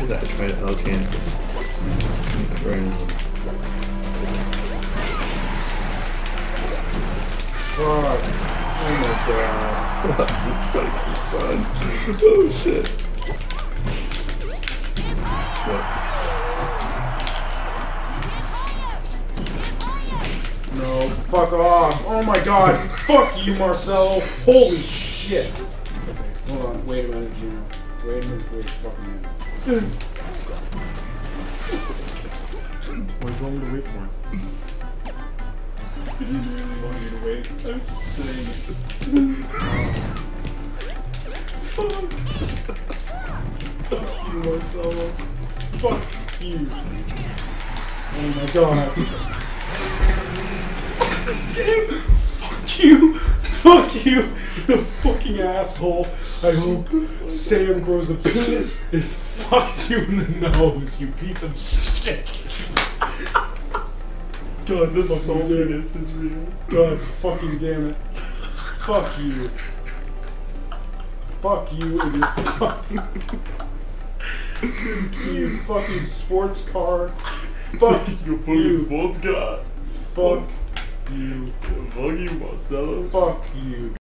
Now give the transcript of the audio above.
did I try to L cancel? Fuck. Oh my god. This fight is fun. Oh shit. What? No, fuck off. Oh my god. Fuck you, Marcelo. Holy shit. Okay, hold on. Wait a minute, Gino. Wait a minute. Wait a fucking minute. What do you want me to wait for? I didn't really want you to wait. I was just saying it. Fuck. Fuck you, Marcelo. Fuck you. Oh my god. Fuck this game. Fuck you. Fuck you. The fucking asshole. I hope Sam grows a penis and fucks you in the nose, you piece of shit. God, this saltiness is real. God fucking damn it. Fuck you. Fuck you and your fucking... you fucking sports car. Fuck You fucking sports car. Fuck you. Fuck you, Marcelo. Fuck you.